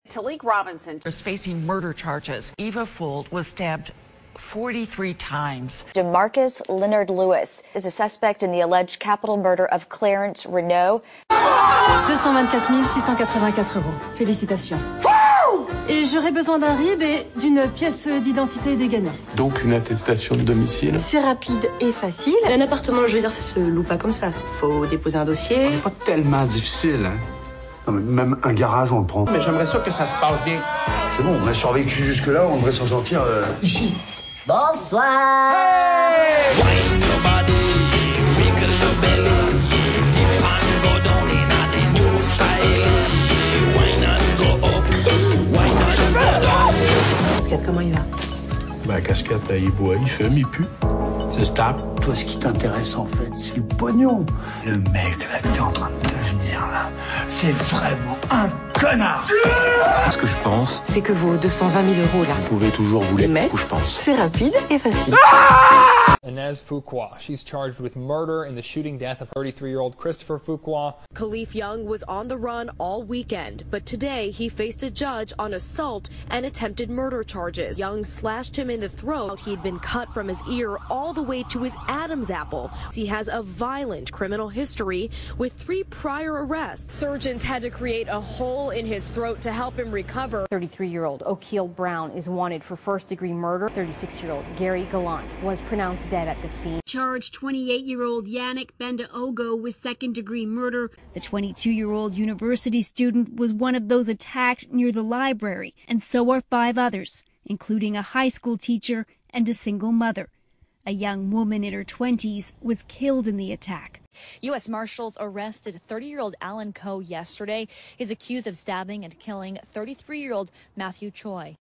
Talik Robinson is facing murder charges. Eva Fould was stabbed 43 times. DeMarcus Leonard Lewis is a suspect in the alleged capital murder of Clarence Renault. 224 684 euros. Félicitations. Et j'aurais besoin d'un RIB et d'une pièce d'identité des gagnants. Donc une attestation de domicile. C'est rapide et facile. Un appartement, je veux dire, ça se loue pas comme ça. Faut déposer un dossier. C'est pas tellement difficile, hein. Non, mais même un garage, on le prend. Mais j'aimerais ça que ça se passe bien. C'est bon, on a survécu jusque-là, on devrait s'en sortir ici. Bonsoir. Casquette, comment il va? Ben, casquette, il boit, il fume, il pue. C'est stable. Toi, ce qui t'intéresse, en fait, c'est le pognon. Le mec, là, que t'es en train de devenir, là, c'est vraiment un connard. Ce que je pense, C'est que vos 220 000 euros, là. vous pouvez toujours vous les Mais où je pense. c'est rapide et facile. Inez Fuqua. She's charged with murder in the shooting death of 33-year-old Christopher Fuqua. Khalif Young was on the run all weekend, but today he faced a judge on assault and attempted murder charges. Young slashed him in the throat. He'd been cut from his ear all the way to his Adam's apple. He has a violent criminal history with 3 prior arrests. Surgeons had to create a hole in his throat to help him recover. 33-year-old O'Keel Brown is wanted for first-degree murder. 36-year-old Gary Gallant was pronounced dead at the scene. Charged 28-year-old Yannick Bendaogo with second-degree murder. The 22-year-old university student was one of those attacked near the library, and so are 5 others, including a high school teacher and a single mother. A young woman in her 20s was killed in the attack. U.S. Marshals arrested 30-year-old Alan Coe yesterday. He's accused of stabbing and killing 33-year-old Matthew Choi.